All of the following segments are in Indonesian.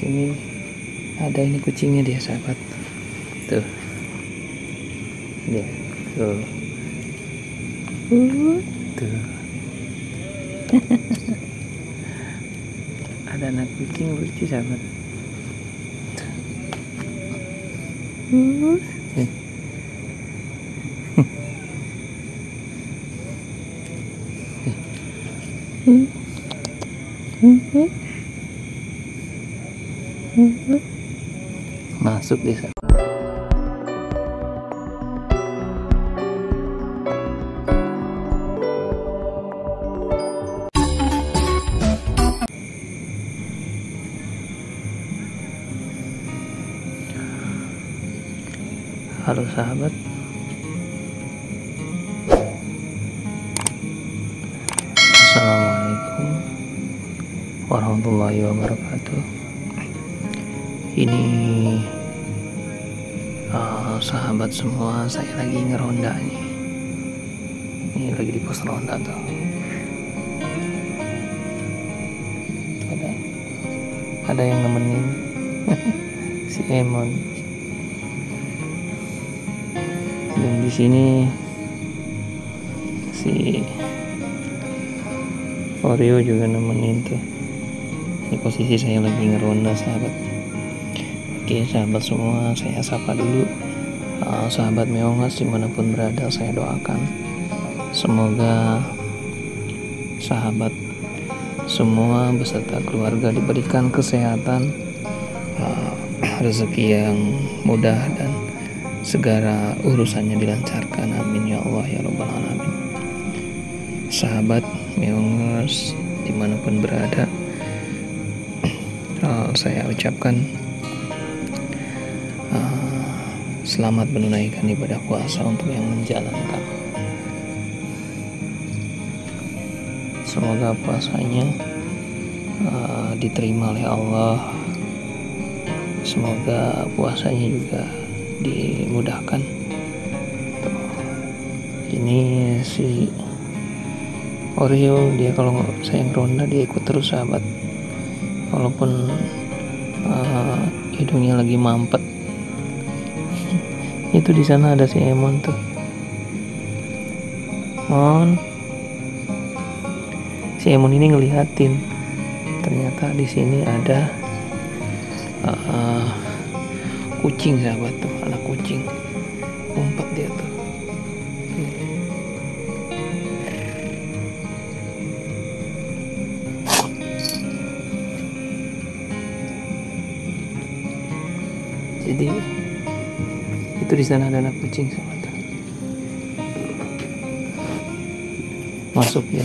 sini ada ini kucingnya dia sahabat. Tuh. Dia. Tuh. Tuh. Ada anak kucing lucu sahabat. Masuk deh sahabat. Halo sahabat, Assalamualaikum warahmatullahi wabarakatuh. Ini sahabat semua, saya lagi ngeronda nih. Ini lagi di pos ronda tuh. Ada yang nemenin si Emon. Dan di sini si Oreo juga nemenin tuh. Ini posisi saya lagi ngeronda sahabat. Oke sahabat semua, saya sapa dulu. Sahabat Meongas dimanapun berada, saya doakan semoga sahabat semua beserta keluarga diberikan kesehatan, rezeki yang mudah, dan segala urusannya dilancarkan. Amin ya Allah ya Rabbal Alamin. Sahabat Meongas dimanapun berada, saya ucapkan selamat menunaikan ibadah puasa untuk yang menjalankan. Semoga puasanya diterima oleh Allah. Semoga puasanya juga dimudahkan. Ini si Oreo, dia kalau saya ngeronda dia ikut terus sahabat, walaupun hidungnya lagi mampet. Itu di sana ada si Emon tuh. Mon, si Emon ini ngeliatin, ternyata di sini ada kucing sahabat tuh, anak kucing ngumpet dia tuh. Jadi itu di sana ada anak kucing sahabat tuh. Masuk ya.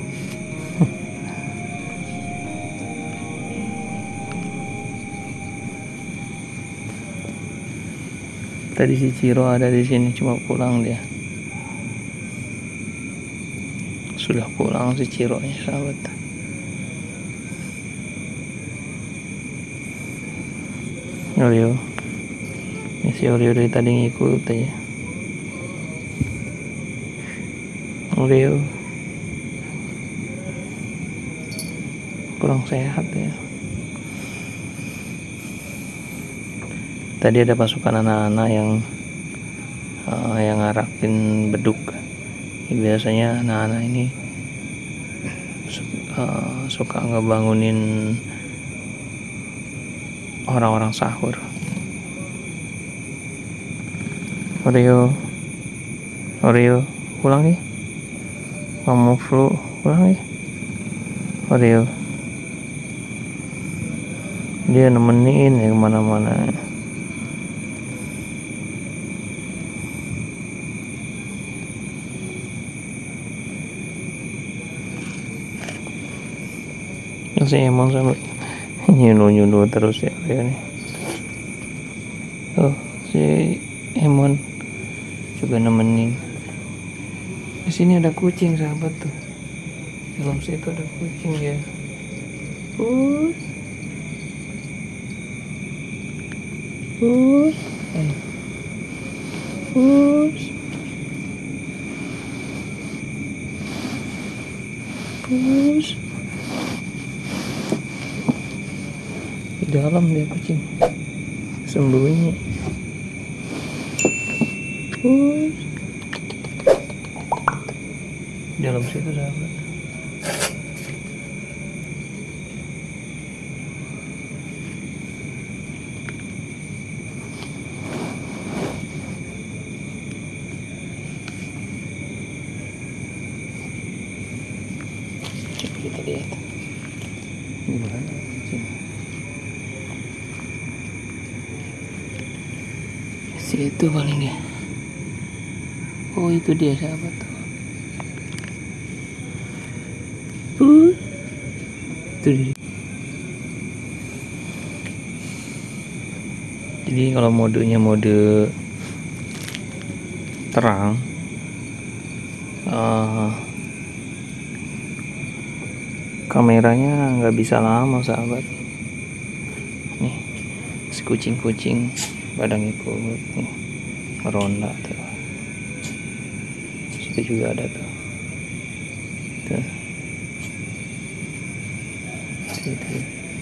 Tadi si Ciro ada di sini, cuma pulang dia. Sudah pulang si Ciro nya sahabat. Oreo. Ini si Oreo dari tadi ngikut aja. Oreo. Kurang sehat ya. Tadi ada pasukan anak-anak yang ngarakin beduk. Biasanya anak-anak ini suka ngebangunin orang-orang sahur. Oreo, pulang nih. Kamu flu, pulang nih. Oreo. Dia nemenin ya kemana-mana. Si Emon sampai nyuruh terus ya Oreo nih. Si Emon juga nemenin. Di sini ada kucing sahabat tuh. Dalam situ ada kucing ya. Di dalam dia kucing sembunyi. Dalam situ sahabat. Coba kita lihat gimana kucing. Situ paling ya. Oh itu dia sahabat tuh. Itu dia. Jadi kalau modenya mode terang, kameranya nggak bisa lama sahabat. Nih si kucing-kucing pada ngikut nih, meronda tuh. Situ juga ada tuh. Tuh. Situ.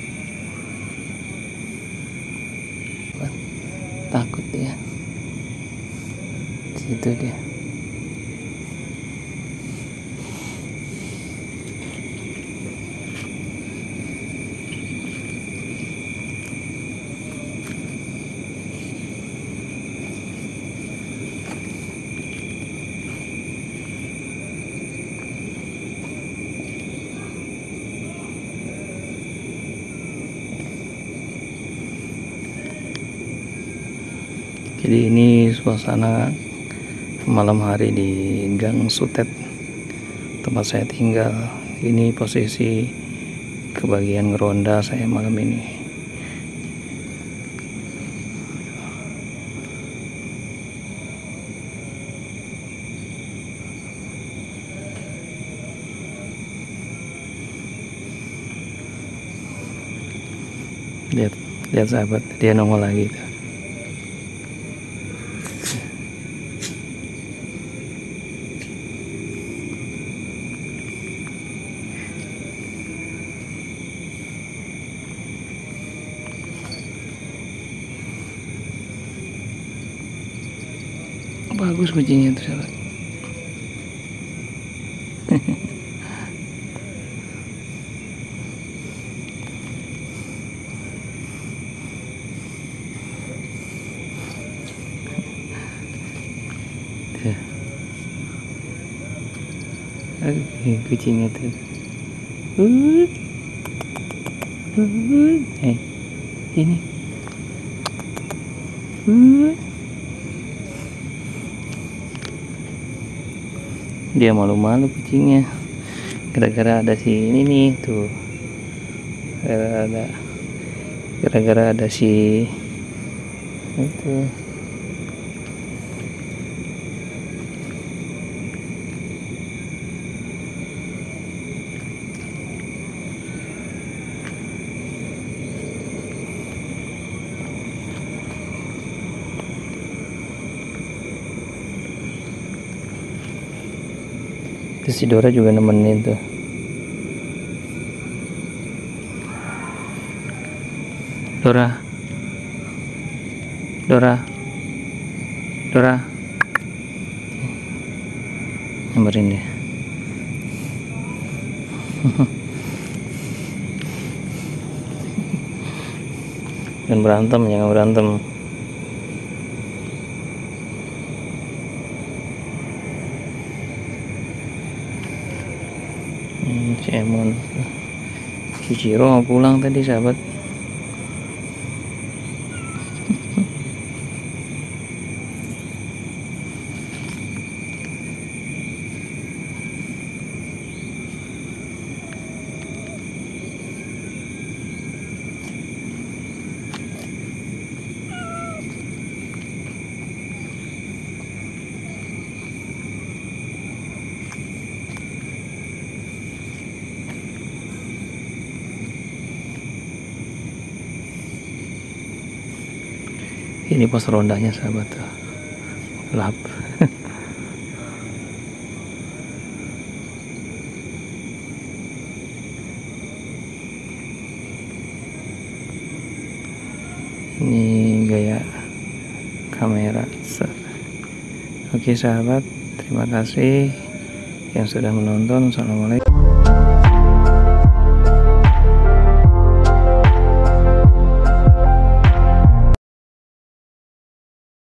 Takut dia. Situ dia. Jadi ini suasana malam hari di Gang Sutet, tempat saya tinggal. Ini posisi kebagian ngeronda saya malam ini. Lihat sahabat, dia nongol lagi tuh. Bagus kucingnya tuh sahabat. Kucingnya tuh. Ini. Dia malu-malu kucingnya gara-gara ada si ini nih tuh, gara-gara ada si itu. Terus si Dora juga nemenin tuh. Dora nyamperin dia. Jangan berantem. Si Emon, si Ciro mau pulang tadi sahabat. Ini pos rondanya sahabat tuh. Lap. Ini gaya kamera. Oke sahabat, terima kasih yang sudah menonton. Assalamualaikum.